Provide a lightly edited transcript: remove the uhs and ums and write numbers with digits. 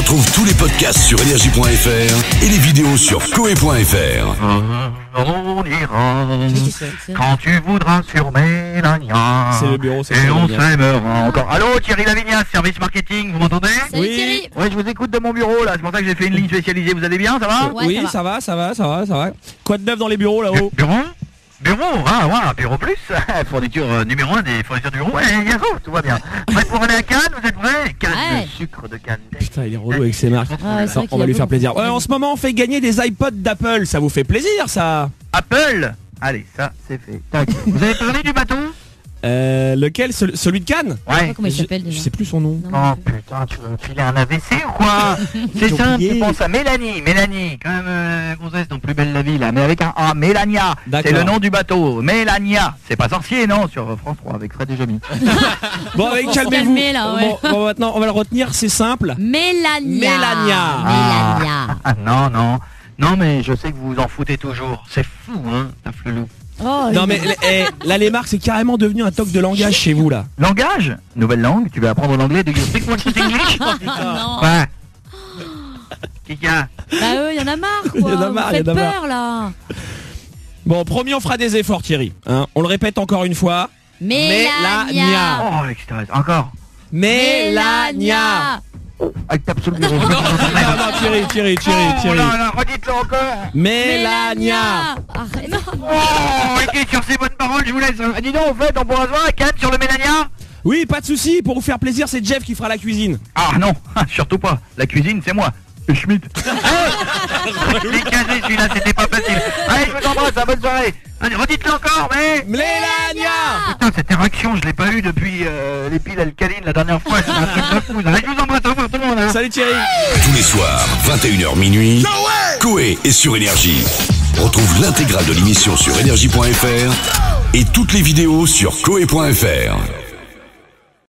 Retrouve tous les podcasts sur énergie.fr et les vidéos sur koé.fr. On ira quand tu voudras sur Mélania. C'est le bureau, c'est et on bien. s'aimera encore. Allô, Thierry Lavignas, service marketing, vous m'entendez? Salut Oui. Thierry. Ouais, je vous écoute de mon bureau là, c'est pour ça que j'ai fait une ligne spécialisée. Vous allez bien, ça va? Ouais, Oui, ça va. ça va. Quoi de neuf dans les bureaux là-haut? Bureau? Ah ouais, bureau plus. Fourniture numéro 1 des fournitures de bureau. Ouais, tout va bien. Prêt pour aller à Cannes, vous êtes prêts? Cannes Ouais. de sucre de Cannes. Putain, il est relou avec ses marques. Ah, c'est vrai On qu'il va a lui faire beaucoup plaisir. de- En ce moment, on fait gagner des iPods d'Apple. Ça vous fait plaisir, ça? Apple. Allez, ça, c'est fait. Tac. Vous avez parlé du bateau? Lequel? Celui de Cannes? Ouais. Comment il s'appelle Je déjà? sais plus son nom. Non, Oh putain, tu veux me filer un AVC ou quoi? C'est J'ai simple, oublié. tu penses à Mélanie, quand même gonzesse dans Plus belle la vie là, mais avec un A, Mélania, D'accord. c'est le nom du bateau, Mélania, c'est pas sorcier non, sur France 3 avec Fred et Jamy. Bon, allez, se calmez-vous. calmer, là, ouais. Bon, maintenant, on va le retenir, c'est simple. Mélania. Mélania. Ah, non, mais je sais que vous vous en foutez toujours, c'est fou hein, ta flelou. Oh, Non mais là les marques c'est carrément devenu un toc de langage chez vous là. Langage, nouvelle langue, tu vas apprendre l'anglais, do you speak much English? non. Ouais. Kika. Bah il y en a marre quoi. Il y en a marre, Vous faites il y en a marre. peur là. Bon, promis, on fera des efforts Thierry. Hein, on le répète encore une fois. Mélania. Oh, avec stress, encore. Mélania. Avec tape sous le bureau. Non, Thierry. Oh là là, redites-le encore. Mélania. Arrête. Oh, ok, sur ces bonnes paroles, je vous laisse. Dis donc, au fait, on pourra se voir à Cannes sur le Mélania? Oui, pas de souci. Pour vous faire plaisir, c'est Jeff qui fera la cuisine. Ah non, surtout pas. La cuisine, c'est moi. Le Schmitt. Je l'ai casé celui-là, c'était pas facile. Allez, je vous embrasse, bonne soirée. Allez, redites-le encore, mais... Mélania. Putain, cette érection, je l'ai pas eu depuis les piles alcalines la dernière fois. C'est un truc de fou. Allez, je vous embrasse, au revoir tout le monde. Hein. Salut Thierry. Tous les soirs, 21h minuit, Koé est sur Énergie. Retrouve l'intégrale de l'émission sur énergie.fr et toutes les vidéos sur koé.fr.